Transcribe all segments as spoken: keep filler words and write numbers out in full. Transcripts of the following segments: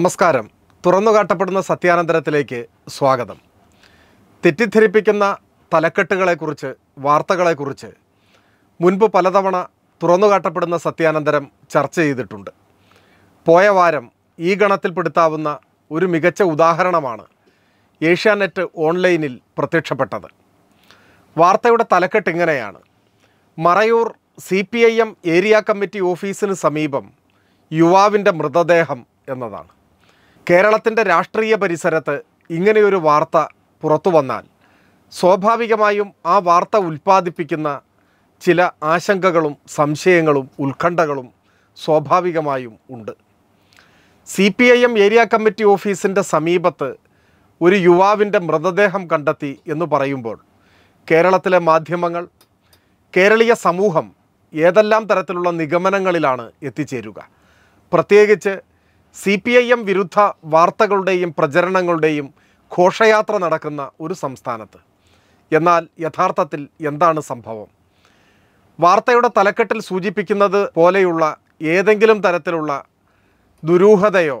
നമസ്കാരം. തുറന്നുകാട്ടപ്പെടുന്ന സത്യാനന്തരത്തിലേക്ക് സ്വാഗതം. തെറ്റിദ്ധരിപ്പിക്കുന്ന തലക്കെട്ടുകളെക്കുറിച്ച്, വാർത്തകളെക്കുറിച്ച് മുൻപ് പലതവണ തുറന്നുകാട്ടപ്പെടുന്ന സത്യാനന്തരം ചർച്ച ചെയ്തിട്ടുണ്ട്. പോയ വാരം ഈ ഗണത്തിൽപ്പെടുത്താവുന്ന ഒരു മികച്ച ഉദാഹരണമാണ് ഏഷ്യാനെറ്റ് ഓൺലൈനിൽ പ്രത്യക്ഷപ്പെട്ടത്. വാർത്തയുടെ തലക്കെട്ട് ഇങ്ങനെയാണ്: Marayur C P I M area committee ഓഫീസിന് സമീപം യുവാവിൻ്റെ മൃതദേഹം എന്നതാണ്. കേരളത്തിൻ്റെ രാഷ്ട്രീയ പരിസരത്ത് ഇങ്ങനെയൊരു വാർത്ത പുറത്തു വന്നാൽ സ്വാഭാവികമായും ആ വാർത്ത ഉൽപ്പാദിപ്പിക്കുന്ന ചില ആശങ്കകളും സംശയങ്ങളും ഉത്കണ്ഠകളും സ്വാഭാവികമായും ഉണ്ട്. C P I M area committee ഓഫീസിൻ്റെ സമീപത്ത് ഒരു യുവാവിൻ്റെ മൃതദേഹം കണ്ടെത്തി എന്ന് പറയുമ്പോൾ കേരളത്തിലെ മാധ്യമങ്ങൾ, കേരളീയ സമൂഹം ഏതെല്ലാം തരത്തിലുള്ള നിഗമനങ്ങളിലാണ് എത്തിച്ചേരുക? പ്രത്യേകിച്ച് സി പി ഐ എം വിരുദ്ധ വാർത്തകളുടെയും പ്രചരണങ്ങളുടെയും ഘോഷയാത്ര നടക്കുന്ന ഒരു സംസ്ഥാനത്ത്. എന്നാൽ യഥാർത്ഥത്തിൽ എന്താണ് സംഭവം? വാർത്തയുടെ തലക്കെട്ടിൽ സൂചിപ്പിക്കുന്നത് പോലെയുള്ള ഏതെങ്കിലും തരത്തിലുള്ള ദുരൂഹതയോ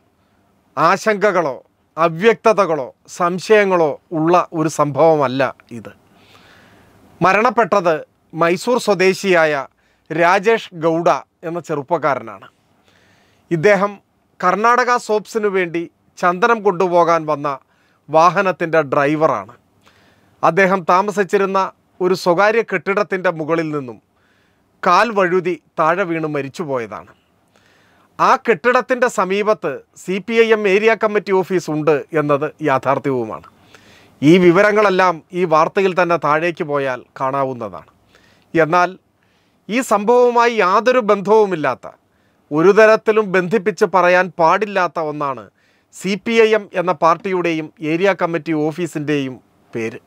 ആശങ്കകളോ അവ്യക്തതകളോ സംശയങ്ങളോ ഉള്ള ഒരു സംഭവമല്ല ഇത്. മരണപ്പെട്ടത് മൈസൂർ സ്വദേശിയായ രാജേഷ് ഗൗഡ എന്ന ചെറുപ്പക്കാരനാണ്. ഇദ്ദേഹം കർണാടക സോപ്സിനു വേണ്ടി ചന്ദനം കൊണ്ടുപോകാൻ വന്ന വാഹനത്തിൻ്റെ ഡ്രൈവറാണ്. അദ്ദേഹം താമസിച്ചിരുന്ന ഒരു സ്വകാര്യ കെട്ടിടത്തിൻ്റെ മുകളിൽ നിന്നും കാൽ വഴുതി താഴെ വീണ് മരിച്ചുപോയതാണ്. ആ കെട്ടിടത്തിൻ്റെ സമീപത്ത് C P I M area committee office ഉണ്ട് എന്നത് യാഥാർത്ഥ്യവുമാണ്. ഈ വിവരങ്ങളെല്ലാം ഈ വാർത്തയിൽ തന്നെ താഴേക്ക് പോയാൽ കാണാവുന്നതാണ്. എന്നാൽ ഈ സംഭവവുമായി യാതൊരു ബന്ധവുമില്ലാത്ത, ഒരു തരത്തിലും ബന്ധിപ്പിച്ച് പറയാൻ പാടില്ലാത്ത ഒന്നാണ് സി പി ഐ എം എന്ന പാർട്ടിയുടെയും ഏരിയ കമ്മിറ്റി ഓഫീസിൻ്റെയും പേര്.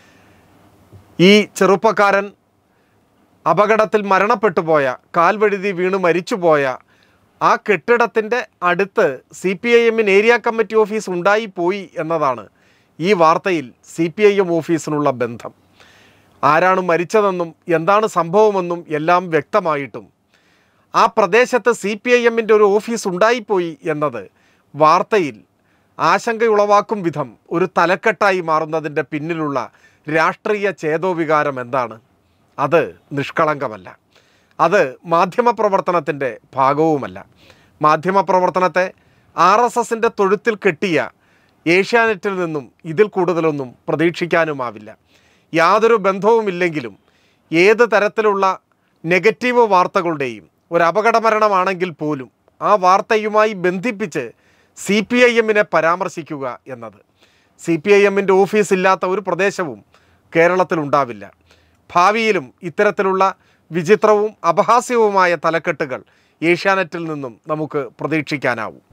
ഈ ചെറുപ്പക്കാരൻ അപകടത്തിൽ മരണപ്പെട്ടു പോയ, കാൽവഴുതി വീണ് മരിച്ചുപോയ ആ കെട്ടിടത്തിൻ്റെ അടുത്ത് സി പി ഐ എമ്മിന് ഏരിയ കമ്മിറ്റി ഓഫീസ് ഉണ്ടായിപ്പോയി എന്നതാണ് ഈ വാർത്തയിൽ സി പി ഐ എം ഓഫീസിനുള്ള ബന്ധം. ആരാണ് മരിച്ചതെന്നും എന്താണ് സംഭവമെന്നും എല്ലാം വ്യക്തമായിട്ടും ആ പ്രദേശത്ത് സി പി ഐ എമ്മിൻ്റെ ഒരു ഓഫീസ് ഉണ്ടായിപ്പോയി എന്നത് വാർത്തയിൽ ആശങ്കയുളവാക്കും വിധം ഒരു തലക്കെട്ടായി മാറുന്നതിൻ്റെ പിന്നിലുള്ള രാഷ്ട്രീയ ചേതോവികാരം എന്താണ്? അത് നിഷ്കളങ്കമല്ല. അത് മാധ്യമപ്രവർത്തനത്തിൻ്റെ ഭാഗവുമല്ല. മാധ്യമപ്രവർത്തനത്തെ ആർ എസ് എസിൻ്റെ തൊഴുത്തിൽ കെട്ടിയ ഏഷ്യാനെറ്റിൽ നിന്നും ഇതിൽ കൂടുതലൊന്നും പ്രതീക്ഷിക്കാനുമാവില്ല. യാതൊരു ബന്ധവുമില്ലെങ്കിലും ഏത് തരത്തിലുള്ള നെഗറ്റീവ് വാർത്തകളുടെയും ഒരു അപകടമരണമാണെങ്കിൽ പോലും ആ വാർത്തയുമായി ബന്ധിപ്പിച്ച് സി പി ഐ എമ്മിനെ പരാമർശിക്കുക എന്നത്, സി പി ഐ എമ്മിൻ്റെ ഓഫീസില്ലാത്ത ഒരു പ്രദേശവും കേരളത്തിലുണ്ടാവില്ല. ഭാവിയിലും ഇത്തരത്തിലുള്ള വിചിത്രവും അപഹാസ്യവുമായ തലക്കെട്ടുകൾ ഏഷ്യാനെറ്റിൽ നിന്നും നമുക്ക് പ്രതീക്ഷിക്കാനാവും.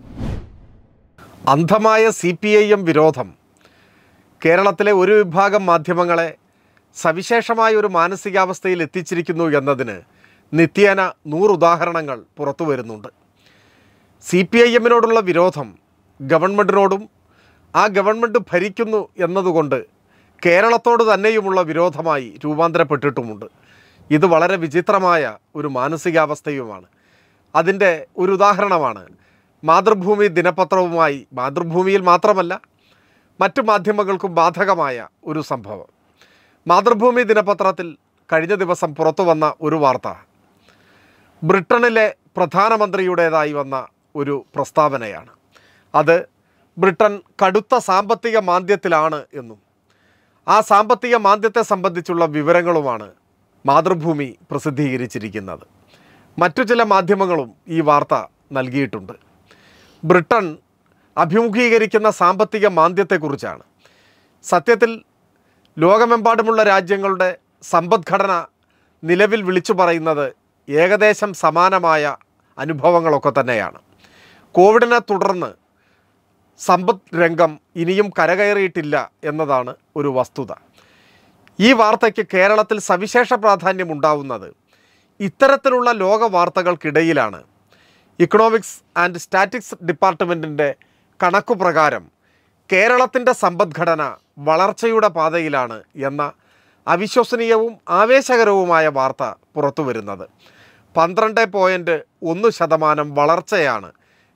അന്ധമായ സി പി ഐ എം വിരോധം കേരളത്തിലെ ഒരു വിഭാഗം മാധ്യമങ്ങളെ സവിശേഷമായ ഒരു മാനസികാവസ്ഥയിൽ എത്തിച്ചിരിക്കുന്നു എന്നതിന് നിത്യേന നൂറുദാഹരണങ്ങൾ പുറത്തു വരുന്നുണ്ട്. സി പി ഐ എമ്മിനോടുള്ള വിരോധം ഗവൺമെൻറ്റിനോടും ആ ഗവൺമെൻറ് ഭരിക്കുന്നു എന്നതുകൊണ്ട് കേരളത്തോട് തന്നെയുമുള്ള വിരോധമായി രൂപാന്തരപ്പെട്ടിട്ടുമുണ്ട്. ഇത് വളരെ വിചിത്രമായ ഒരു മാനസികാവസ്ഥയുമാണ്. അതിൻ്റെ ഒരു ഉദാഹരണമാണ് മാതൃഭൂമി ദിനപത്രവുമായി, മാതൃഭൂമിയിൽ മാത്രമല്ല മറ്റു മാധ്യമങ്ങൾക്കും ബാധകമായ ഒരു സംഭവം. മാതൃഭൂമി ദിനപത്രത്തിൽ കഴിഞ്ഞ ദിവസം പുറത്തു വന്ന ഒരു വാർത്ത ബ്രിട്ടനിലെ പ്രധാനമന്ത്രിയുടേതായി വന്ന ഒരു പ്രസ്താവനയാണ്. അത് ബ്രിട്ടൻ കടുത്ത സാമ്പത്തിക മാന്ദ്യത്തിലാണ് എന്നും ആ സാമ്പത്തിക മാന്ദ്യത്തെ സംബന്ധിച്ചുള്ള വിവരങ്ങളുമാണ് മാതൃഭൂമി പ്രസിദ്ധീകരിച്ചിരിക്കുന്നത്. മറ്റു ചില മാധ്യമങ്ങളും ഈ വാർത്ത നൽകിയിട്ടുണ്ട്. ബ്രിട്ടൻ അഭിമുഖീകരിക്കുന്ന സാമ്പത്തിക മാന്ദ്യത്തെക്കുറിച്ചാണ്. സത്യത്തിൽ ലോകമെമ്പാടുമുള്ള രാജ്യങ്ങളുടെ സമ്പദ്ഘടന നിലവിൽ വിളിച്ചു പറയുന്നത് ഏകദേശം സമാനമായ അനുഭവങ്ങളൊക്കെ തന്നെയാണ്. കോവിഡിനെ തുടർന്ന് സമ്പദ് രംഗം ഇനിയും കരകയറിയിട്ടില്ല എന്നതാണ് ഒരു വസ്തുത. ഈ വാർത്തയ്ക്ക് കേരളത്തിൽ സവിശേഷ പ്രാധാന്യമുണ്ടാവുന്നത് ഇത്തരത്തിലുള്ള ലോക വാർത്തകൾക്കിടയിലാണ്. ഇക്കണോമിക്സ് ആൻഡ് സ്റ്റാറ്റിക്സ് ഡിപ്പാർട്ട്മെൻറ്റിൻ്റെ കണക്കുപ്രകാരം കേരളത്തിൻ്റെ സമ്പദ്ഘടന വളർച്ചയുടെ പാതയിലാണ് എന്ന അവിശ്വസനീയവും ആവേശകരവുമായ വാർത്ത പുറത്തു വരുന്നത്. പന്ത്രണ്ട് പോയിൻറ്റ് ഒന്ന് ശതമാനം വളർച്ചയാണ്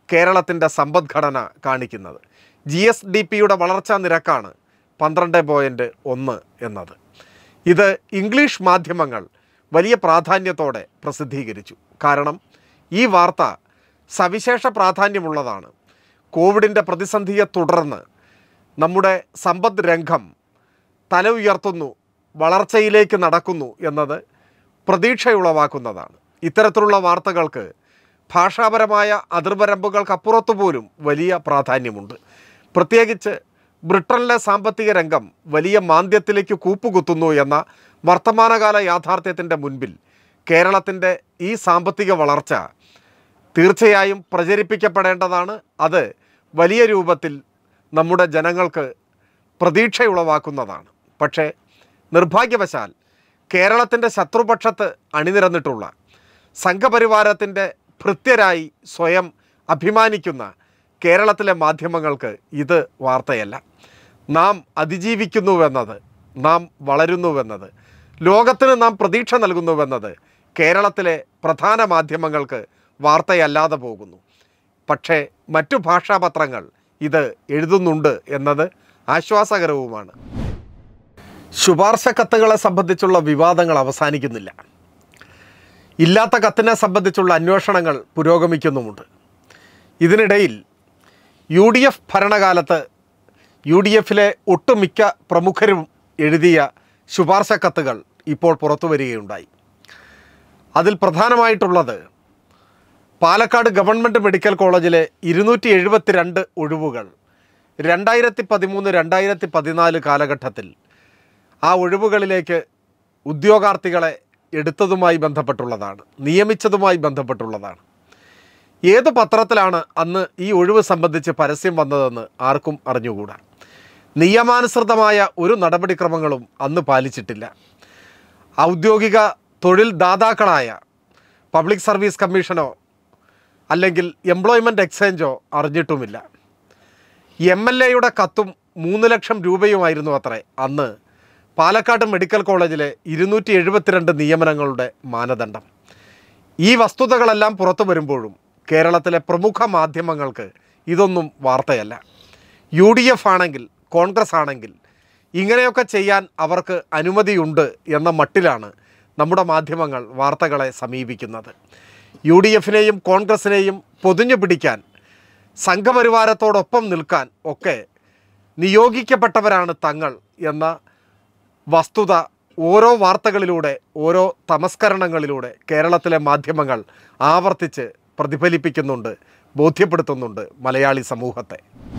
കേരളത്തിൻ്റെ സമ്പദ്ഘടന കാണിക്കുന്നത്. ജി എസ് ഡി പിയുടെ വളർച്ചാ നിരക്കാണ് പന്ത്രണ്ട് പോയിൻറ്റ് ഒന്ന് എന്നത്. ഇത് ഇംഗ്ലീഷ് മാധ്യമങ്ങൾ വലിയ പ്രാധാന്യത്തോടെ പ്രസിദ്ധീകരിച്ചു. കാരണം ഈ വാർത്ത സവിശേഷ പ്രാധാന്യമുള്ളതാണ്. കോവിഡിൻ്റെ പ്രതിസന്ധിയെ തുടർന്ന് നമ്മുടെ സമ്പദ് രംഗം തല ഉയർത്തുന്നു, വളർച്ചയിലേക്ക് നടക്കുന്നു എന്നത് പ്രതീക്ഷയുളവാക്കുന്നതാണ്. ഇത്തരത്തിലുള്ള വാർത്തകൾക്ക് ഭാഷാപരമായ അതിർവരമ്പുകൾക്കപ്പുറത്തു പോലും വലിയ പ്രാധാന്യമുണ്ട്. പ്രത്യേകിച്ച് ബ്രിട്ടനിലെ സാമ്പത്തിക രംഗം വലിയ മാന്ദ്യത്തിലേക്ക് കൂപ്പുകുത്തുന്നു എന്ന വർത്തമാനകാല യാഥാർത്ഥ്യത്തിൻ്റെ മുൻപിൽ കേരളത്തിൻ്റെ ഈ സാമ്പത്തിക വളർച്ച തീർച്ചയായും പ്രചരിപ്പിക്കപ്പെടേണ്ടതാണ്. അത് വലിയ രൂപത്തിൽ നമ്മുടെ ജനങ്ങൾക്ക് പ്രതീക്ഷയുളവാക്കുന്നതാണ്. പക്ഷേ നിർഭാഗ്യവശാൽ കേരളത്തിൻ്റെ ശത്രുപക്ഷത്ത് അണിനിരന്നിട്ടുള്ള സംഘപരിവാരത്തിൻ്റെ ഭൃത്യരായി സ്വയം അഭിമാനിക്കുന്ന കേരളത്തിലെ മാധ്യമങ്ങൾക്ക് ഇത് വാർത്തയല്ല. നാം അതിജീവിക്കുന്നുവെന്നത്, നാം വളരുന്നുവെന്നത്, ലോകത്തിന് നാം പ്രതീക്ഷ നൽകുന്നുവെന്നത് കേരളത്തിലെ പ്രധാന മാധ്യമങ്ങൾക്ക് വാർത്തയല്ലാതെ പോകുന്നു. പക്ഷേ മറ്റു ഭാഷാപത്രങ്ങൾ ഇത് എഴുതുന്നുണ്ട് എന്നത് ആശ്വാസകരവുമാണ്. ശുപാർശ കത്തുകളെ സംബന്ധിച്ചുള്ള വിവാദങ്ങൾ അവസാനിക്കുന്നില്ല. ഇല്ലാത്ത കത്തിനെ സംബന്ധിച്ചുള്ള അന്വേഷണങ്ങൾ പുരോഗമിക്കുന്നുമുണ്ട്. ഇതിനിടയിൽ യു ഡി എഫ് ഭരണകാലത്ത് യു ഡി എഫിലെ ഒട്ടുമിക്ക പ്രമുഖരും എഴുതിയ ശുപാർശ കത്തുകൾ ഇപ്പോൾ പുറത്തു വരികയുണ്ടായി. അതിൽ പ്രധാനമായിട്ടുള്ളത് പാലക്കാട് ഗവൺമെൻറ് മെഡിക്കൽ കോളേജിലെ ഇരുന്നൂറ്റി എഴുപത്തി രണ്ട് ഒഴിവുകൾ രണ്ടായിരത്തി പതിമൂന്ന് രണ്ടായിരത്തി പതിനാല് കാലഘട്ടത്തിൽ ആ ഒഴിവുകളിലേക്ക് ഉദ്യോഗാർത്ഥികളെ എടുത്തതുമായി ബന്ധപ്പെട്ടുള്ളതാണ്, നിയമിച്ചതുമായി ബന്ധപ്പെട്ടുള്ളതാണ്. ഏത് പത്രത്തിലാണ് അന്ന് ഈ ഒഴിവ് സംബന്ധിച്ച് പരസ്യം വന്നതെന്ന് ആർക്കും അറിഞ്ഞുകൂടാ. നിയമാനുസൃതമായ ഒരു നടപടിക്രമങ്ങളും അന്ന് പാലിച്ചിട്ടില്ല. ഔദ്യോഗിക തൊഴിൽ ദാതാക്കളായ പബ്ലിക് സർവീസ് കമ്മീഷനോ അല്ലെങ്കിൽ എംപ്ലോയ്മെൻറ്റ് എക്സ്ചേഞ്ചോ അറിഞ്ഞിട്ടുമില്ല. എം എൽ എയുടെ കത്തും മൂന്ന് ലക്ഷം രൂപയുമായിരുന്നു അത്രേ അന്ന് പാലക്കാട് മെഡിക്കൽ കോളേജിലെ ഇരുന്നൂറ്റി എഴുപത്തിരണ്ട് നിയമനങ്ങളുടെ മാനദണ്ഡം. ഈ വസ്തുതകളെല്ലാം പുറത്തു വരുമ്പോഴും കേരളത്തിലെ പ്രമുഖ മാധ്യമങ്ങൾക്ക് ഇതൊന്നും വാർത്തയല്ല. യു ഡി എഫ് ആണെങ്കിൽ കോൺഗ്രസ് ആണെങ്കിൽ ഇങ്ങനെയൊക്കെ ചെയ്യാൻ അവർക്ക് അനുമതിയുണ്ട് എന്ന മട്ടിലാണ് നമ്മുടെ മാധ്യമങ്ങൾ വാർത്തകളെ സമീപിക്കുന്നത്. യു ഡി എഫിനെയും കോൺഗ്രസിനെയും പൊതിഞ്ഞു പിടിക്കാൻ, സംഘപരിവാരത്തോടൊപ്പം നിൽക്കാൻ ഒക്കെ നിയോഗിക്കപ്പെട്ടവരാണ് തങ്ങൾ എന്ന വസ്തുത ഓരോ വാർത്തകളിലൂടെ, ഓരോ തമസ്കരണങ്ങളിലൂടെ കേരളത്തിലെ മാധ്യമങ്ങൾ ആവർത്തിച്ച് പ്രതിഫലിപ്പിക്കുന്നുണ്ട്, ബോധ്യപ്പെടുത്തുന്നുണ്ട് മലയാളി സമൂഹത്തെ.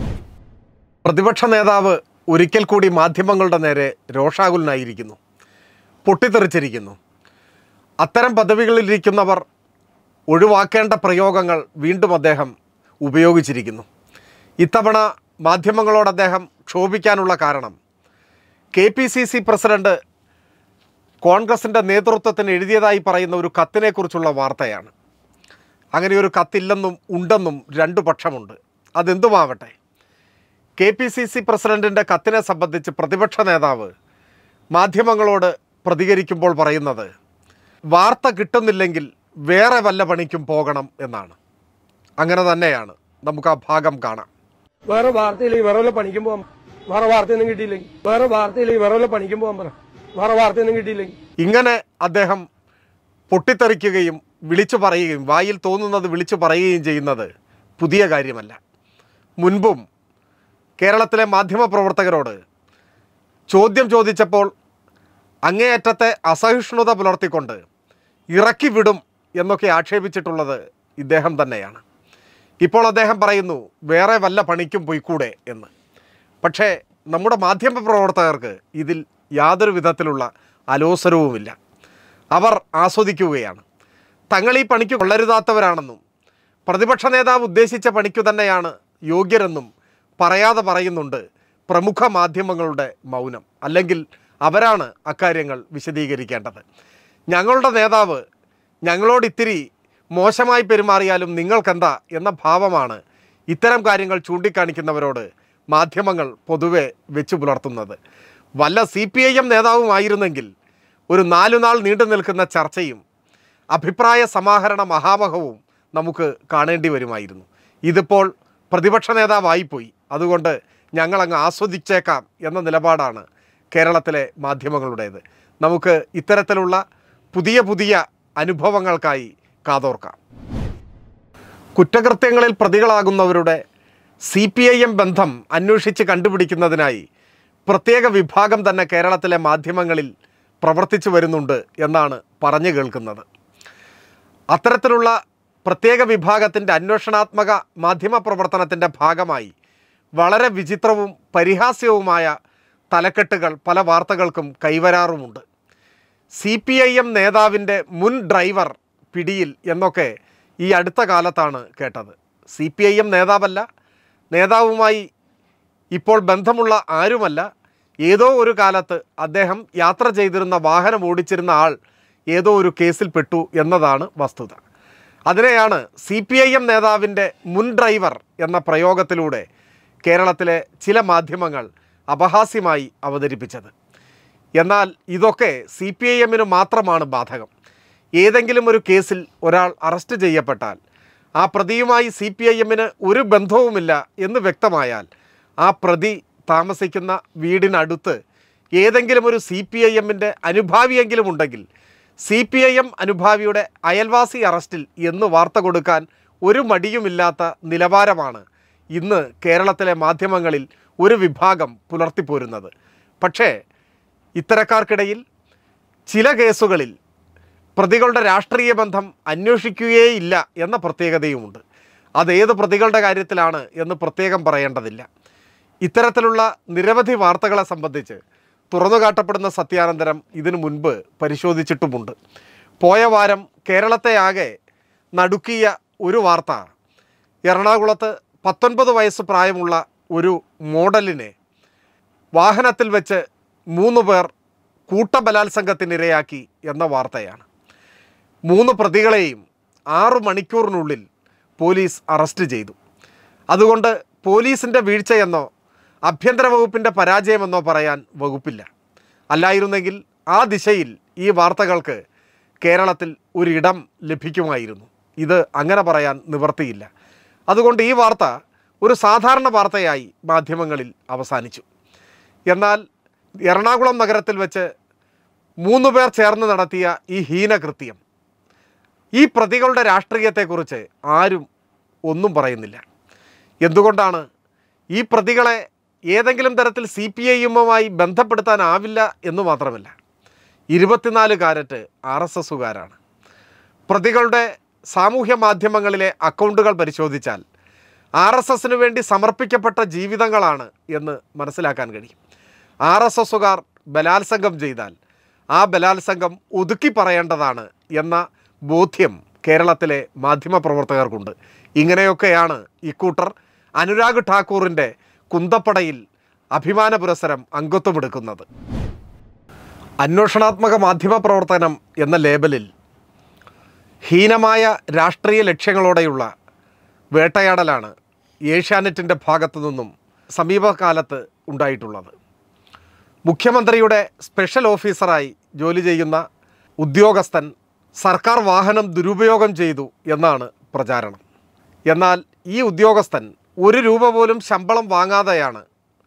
പ്രതിപക്ഷ നേതാവ് ഒരിക്കൽ കൂടി മാധ്യമങ്ങളുടെ നേരെ രോഷാകുലനായിരിക്കുന്നു, പൊട്ടിത്തെറിച്ചിരിക്കുന്നു. അത്തരം പദവികളിലിരിക്കുന്നവർ ഒഴിവാക്കേണ്ട പ്രയോഗങ്ങൾ വീണ്ടും അദ്ദേഹം ഉപയോഗിച്ചിരിക്കുന്നു. ഇത്തവണ മാധ്യമങ്ങളോട് അദ്ദേഹം ക്ഷോഭിക്കാനുള്ള കാരണം K P C C president കോൺഗ്രസിൻ്റെ നേതൃത്വത്തിന് എഴുതിയതായി പറയുന്ന ഒരു കത്തിനെക്കുറിച്ചുള്ള വാർത്തയാണ്. അങ്ങനെ ഒരു കത്തില്ലെന്നും ഉണ്ടെന്നും രണ്ടു പക്ഷമുണ്ട്. അതെന്തുമാവട്ടെ, കെ പി സി സി പ്രസിഡൻറ്റിൻ്റെ കത്തിനെ സംബന്ധിച്ച് പ്രതിപക്ഷ നേതാവ് മാധ്യമങ്ങളോട് പ്രതികരിക്കുമ്പോൾ പറയുന്നത് വാർത്ത കിട്ടുന്നില്ലെങ്കിൽ വേറെ വല്ല പണിക്കും പോകണം എന്നാണ്. അങ്ങനെ തന്നെയാണ്. നമുക്ക് ആ ഭാഗം കാണാം. വേറെ വാർത്തയില്ലെങ്കിൽ വേറെ വല്ല പണിക്കും പോകാം, വേറെ വാർത്തയൊന്നും കിട്ടിയില്ലെങ്കിൽ വേറെ വാർത്തയില്ലെങ്കിൽ വേറെ വല്ല പണിക്കും പോകാൻ പറ, വേറെ വാർത്തയൊന്നും കിട്ടിയില്ലെങ്കിൽ. ഇങ്ങനെ അദ്ദേഹം പൊട്ടിത്തെറിക്കുകയും വിളിച്ചു പറയുകയും വായിൽ തോന്നുന്നത് വിളിച്ചു പറയുകയും ചെയ്യുന്നത് പുതിയ കാര്യമല്ല. മുൻപും കേരളത്തിലെ മാധ്യമപ്രവർത്തകരോട് ചോദ്യം ചോദിച്ചപ്പോൾ അങ്ങേയറ്റത്തെ അസഹിഷ്ണുത പുലർത്തിക്കൊണ്ട് ഇറക്കി വിടും എന്നൊക്കെ ആക്ഷേപിച്ചിട്ടുള്ളത് ഇദ്ദേഹം തന്നെയാണ്. ഇപ്പോൾ അദ്ദേഹം പറയുന്നു വേറെ വല്ല പണിക്കും പോയിക്കൂടെ എന്ന്. പക്ഷേ നമ്മുടെ മാധ്യമപ്രവർത്തകർക്ക് ഇതിൽ യാതൊരു വിധത്തിലുള്ള അലോസരവുമില്ല. അവർ ആസ്വദിക്കുകയാണ്. തങ്ങൾ ഈ പണിക്ക് കൊള്ളരുതാത്തവരാണെന്നും പ്രതിപക്ഷ നേതാവ് ഉദ്ദേശിച്ച പണിക്കു തന്നെയാണ് യോഗ്യരെന്നും പറയാതെ പറയുന്നുണ്ട് പ്രമുഖ മാധ്യമങ്ങളുടെ മൗനം. അല്ലെങ്കിൽ അവരാണ് അക്കാര്യങ്ങൾ വിശദീകരിക്കേണ്ടത്. ഞങ്ങളുടെ നേതാവ് ഞങ്ങളോട് ഇത്തിരി മോശമായി പെരുമാറിയാലും നിങ്ങൾക്കെന്താ എന്ന ഭാവമാണ് ഇത്തരം കാര്യങ്ങൾ ചൂണ്ടിക്കാണിക്കുന്നവരോട് മാധ്യമങ്ങൾ പൊതുവെ വെച്ചു പുലർത്തുന്നത്. വല്ല സി പി ഐ എം നേതാവുമായിരുന്നെങ്കിൽ ഒരു നാലു നാൾ നീണ്ടു നിൽക്കുന്ന ചർച്ചയും അഭിപ്രായ സമാഹരണ മഹാമഹവും നമുക്ക് കാണേണ്ടി വരുമായിരുന്നു. ഇതിപ്പോൾ പ്രതിപക്ഷ നേതാവായിപ്പോയി, അതുകൊണ്ട് ഞങ്ങളങ്ങ് ആസ്വദിച്ചേക്കാം എന്ന നിലപാടാണ് കേരളത്തിലെ മാധ്യമങ്ങളുടേത്. നമുക്ക് ഇത്തരത്തിലുള്ള പുതിയ പുതിയ അനുഭവങ്ങൾക്കായി കാതോർക്കാം. കുറ്റകൃത്യങ്ങളിൽ പ്രതികളാകുന്നവരുടെ സി പി ഐ എം ബന്ധം അന്വേഷിച്ച് കണ്ടുപിടിക്കുന്നതിനായി പ്രത്യേക വിഭാഗം തന്നെ കേരളത്തിലെ മാധ്യമങ്ങളിൽ പ്രവർത്തിച്ചു വരുന്നുണ്ട് എന്നാണ് പറഞ്ഞു കേൾക്കുന്നത്. അത്തരത്തിലുള്ള പ്രത്യേക വിഭാഗത്തിൻ്റെ അന്വേഷണാത്മക മാധ്യമ പ്രവർത്തനത്തിൻ്റെ ഭാഗമായി വളരെ വിചിത്രവും പരിഹാസ്യവുമായ തലക്കെട്ടുകൾ പല വാർത്തകൾക്കും കൈവരാറുമുണ്ട്. സി പി ഐ എം നേതാവിൻ്റെ മുൻ ഡ്രൈവർ പിടിയിൽ എന്നൊക്കെ ഈ അടുത്ത കാലത്താണ് കേട്ടത്. സി പി ഐ എം നേതാവല്ല, നേതാവുമായി ഇപ്പോൾ ബന്ധമുള്ള ആരുമല്ല, ഏതോ ഒരു കാലത്ത് അദ്ദേഹം യാത്ര ചെയ്തിരുന്ന വാഹനം ഓടിച്ചിരുന്ന ആൾ ഏതോ ഒരു കേസിൽ പെട്ടു എന്നതാണ് വസ്തുത. അതിനെയാണ് സി പി ഐ എം നേതാവിൻ്റെ മുൻ ഡ്രൈവർ എന്ന പ്രയോഗത്തിലൂടെ കേരളത്തിലെ ചില മാധ്യമങ്ങൾ അപഹാസ്യമായി അവതരിപ്പിച്ചത്. എന്നാൽ ഇതൊക്കെ സി പി ഐ എമ്മിന് മാത്രമാണ് ബാധകം. ഏതെങ്കിലും ഒരു കേസിൽ ഒരാൾ അറസ്റ്റ് ചെയ്യപ്പെട്ടാൽ ആ പ്രതിയുമായി സി പി ഐ എമ്മിന് ഒരു ബന്ധവുമില്ല എന്ന് വ്യക്തമായാൽ ആ പ്രതി താമസിക്കുന്ന വീടിനടുത്ത് ഏതെങ്കിലും ഒരു സി പി ഐ എമ്മിൻ്റെ അനുഭാവിയെങ്കിലും ഉണ്ടെങ്കിൽ സി പി ഐ എം അനുഭാവിയുടെ അയൽവാസി അറസ്റ്റിൽ എന്ന് വാർത്ത കൊടുക്കാൻ ഒരു മടിയുമില്ലാത്ത നിലവാരമാണ് ഇന്ന് കേരളത്തിലെ മാധ്യമങ്ങളിൽ ഒരു വിഭാഗം പുലർത്തിപ്പോരുന്നത്. പക്ഷേ ഇത്തരക്കാർക്കിടയിൽ ചില കേസുകളിൽ പ്രതികളുടെ രാഷ്ട്രീയ ബന്ധം അന്വേഷിക്കുകയേയില്ല എന്ന പ്രത്യേകതയുമുണ്ട്. അതേത് പ്രതികളുടെ കാര്യത്തിലാണ് എന്ന് പ്രത്യേകം പറയേണ്ടതില്ല. ഇത്തരത്തിലുള്ള നിരവധി വാർത്തകളെ സംബന്ധിച്ച് തുറന്നുകാട്ടപ്പെടുന്ന സത്യാനന്തരം ഇതിനു മുൻപ് പരിശോധിച്ചിട്ടുമുണ്ട്. പോയ വാരം കേരളത്തെ ആകെ നടുക്കിയ ഒരു വാർത്ത, എറണാകുളത്ത് പത്തൊൻപത് വയസ്സ് പ്രായമുള്ള ഒരു മോഡലിനെ വാഹനത്തിൽ വെച്ച് മൂന്ന് പേർ കൂട്ടബലാത്സംഗത്തിനിരയാക്കി എന്ന വാർത്തയാണ്. മൂന്ന് പ്രതികളെയും ആറു മണിക്കൂറിനുള്ളിൽ പോലീസ് അറസ്റ്റ് ചെയ്തു. അതുകൊണ്ട് പോലീസിൻ്റെ വീഴ്ചയെന്നോ ആഭ്യന്തര വകുപ്പിൻ്റെ പരാജയമെന്നോ പറയാൻ വകുപ്പില്ല. അല്ലായിരുന്നെങ്കിൽ ആ ദിശയിൽ ഈ വാർത്തകൾക്ക് കേരളത്തിൽ ഒരിടം ലഭിക്കുമായിരുന്നു. ഇത് അങ്ങനെ പറയാൻ നിവർത്തിയില്ല. അതുകൊണ്ട് ഈ വാർത്ത ഒരു സാധാരണ വാർത്തയായി മാധ്യമങ്ങളിൽ അവസാനിച്ചു. എന്നാൽ എറണാകുളം നഗരത്തിൽ വെച്ച് മൂന്ന് പേർ ചേർന്ന് നടത്തിയ ഈ ഹീനകൃത്യം, ഈ പ്രതികളുടെ രാഷ്ട്രീയത്തെക്കുറിച്ച് ആരും ഒന്നും പറയുന്നില്ല. എന്തുകൊണ്ടാണ്? ഈ പ്രതികളെ ഏതെങ്കിലും തരത്തിൽ സി പി ഐ എമ്മുമായി ബന്ധപ്പെടുത്താനാവില്ല എന്ന് മാത്രമല്ല, ഇരുപത്തിനാല് കാരറ്റ് ആർ എസ് എസുകാരാണ്. പ്രതികളുടെ സാമൂഹ്യ മാധ്യമങ്ങളിലെ അക്കൗണ്ടുകൾ പരിശോധിച്ചാൽ ആർ എസ് എസിന് വേണ്ടി സമർപ്പിക്കപ്പെട്ട ജീവിതങ്ങളാണ് എന്ന് മനസ്സിലാക്കാൻ കഴിയും. ആർ എസ് എസുകാർ ബലാത്സംഗം ചെയ്താൽ ആ ബലാത്സംഗം ഒതുക്കി പറയേണ്ടതാണ് എന്ന ബോധ്യം കേരളത്തിലെ മാധ്യമപ്രവർത്തകർക്കുണ്ട്. ഇങ്ങനെയൊക്കെയാണ് ഇക്കൂട്ടർ അനുരാഗ് ഠാക്കൂറിൻ്റെ കുന്തപ്പടയിൽ അഭിമാന പുരസ്സരം അംഗത്വമെടുക്കുന്നത്. അന്വേഷണാത്മക മാധ്യമപ്രവർത്തനം എന്ന ലേബലിൽ ഹീനമായ രാഷ്ട്രീയ ലക്ഷ്യങ്ങളോടെയുള്ള വേട്ടയാടലാണ് ഏഷ്യാനെറ്റിൻ്റെ ഭാഗത്തു നിന്നും സമീപകാലത്ത് ഉണ്ടായിട്ടുള്ളത്. മുഖ്യമന്ത്രിയുടെ സ്പെഷ്യൽ ഓഫീസറായി ജോലി ചെയ്യുന്ന ഉദ്യോഗസ്ഥൻ സർക്കാർ വാഹനം ദുരുപയോഗം ചെയ്തു എന്നാണ് പ്രചാരണം. എന്നാൽ ഈ ഉദ്യോഗസ്ഥൻ ഒരു രൂപ പോലും ശമ്പളം വാങ്ങാതെയാണ്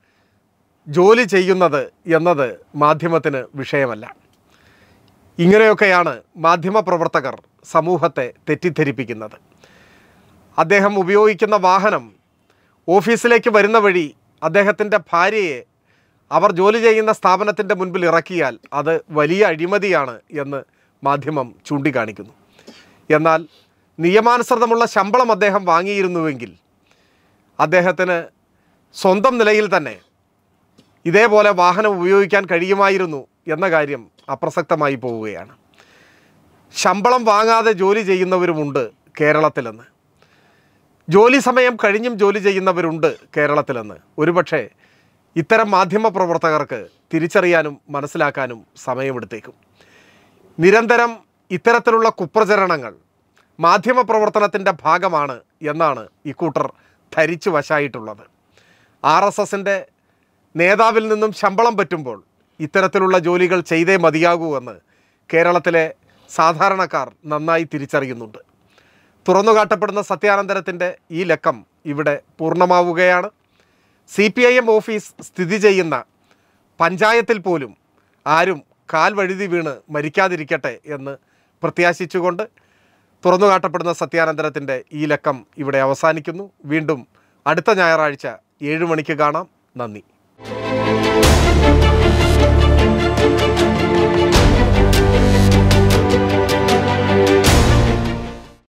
ജോലി ചെയ്യുന്നത് എന്നത് മാധ്യമത്തിന് വിഷയമല്ല. ഇങ്ങനെയൊക്കെയാണ് മാധ്യമപ്രവർത്തകർ സമൂഹത്തെ തെറ്റിദ്ധരിപ്പിക്കുന്നത്. അദ്ദേഹം ഉപയോഗിക്കുന്ന വാഹനം ഓഫീസിലേക്ക് വരുന്ന വഴി അദ്ദേഹത്തിൻ്റെ ഭാര്യയെ അവർ ജോലി ചെയ്യുന്ന സ്ഥാപനത്തിൻ്റെ മുൻപിൽ ഇറക്കിയാൽ അത് വലിയ അഴിമതിയാണ് എന്ന് മാധ്യമം ചൂണ്ടിക്കാണിക്കുന്നു. എന്നാൽ നിയമാനുസൃതമുള്ള ശമ്പളം അദ്ദേഹം വാങ്ങിയിരുന്നുവെങ്കിൽ അദ്ദേഹത്തിന് സ്വന്തം നിലയിൽ തന്നെ ഇതേപോലെ വാഹനം ഉപയോഗിക്കാൻ കഴിയുമായിരുന്നു എന്ന കാര്യം അപ്രസക്തമായി പോവുകയാണ്. ശമ്പളം വാങ്ങാതെ ജോലി ചെയ്യുന്നവരുമുണ്ട് കേരളത്തിലെന്ന്, ജോലി സമയം കഴിഞ്ഞും ജോലി ചെയ്യുന്നവരുണ്ട് കേരളത്തിലെന്ന് ഒരുപക്ഷെ ഇത്തരം മാധ്യമപ്രവർത്തകർക്ക് തിരിച്ചറിയാനും മനസ്സിലാക്കാനും സമയമെടുത്തേക്കും. നിരന്തരം ഇത്തരത്തിലുള്ള കുപ്രചരണങ്ങൾ മാധ്യമപ്രവർത്തനത്തിൻ്റെ ഭാഗമാണ് എന്നാണ് ഇക്കൂട്ടർ ധരിച്ചു വശായിട്ടുള്ളത്. ആർ എസ് എസിൻ്റെ നേതാവിൽ നിന്നും ശമ്പളം പറ്റുമ്പോൾ ഇത്തരത്തിലുള്ള ജോലികൾ ചെയ്തേ മതിയാകൂ എന്ന് കേരളത്തിലെ സാധാരണക്കാർ നന്നായി തിരിച്ചറിയുന്നുണ്ട്. തുറന്നുകാട്ടപ്പെടുന്ന സത്യാനന്തരത്തിൻ്റെ ഈ ലക്കം ഇവിടെ പൂർണ്ണമാവുകയാണ്. C P I M office സ്ഥിതി ചെയ്യുന്ന പഞ്ചായത്തിൽ പോലും ആരും കാൽ വഴുതി വീണ് മരിക്കാതിരിക്കട്ടെ എന്ന് പ്രത്യാശിച്ചുകൊണ്ട് തുറന്നുകാട്ടപ്പെടുന്ന സത്യാനന്തരത്തിൻ്റെ ഈ ലക്കം ഇവിടെ അവസാനിക്കുന്നു. വീണ്ടും അടുത്ത ഞായറാഴ്ച ഏഴ് മണിക്ക് കാണാം. നന്ദി.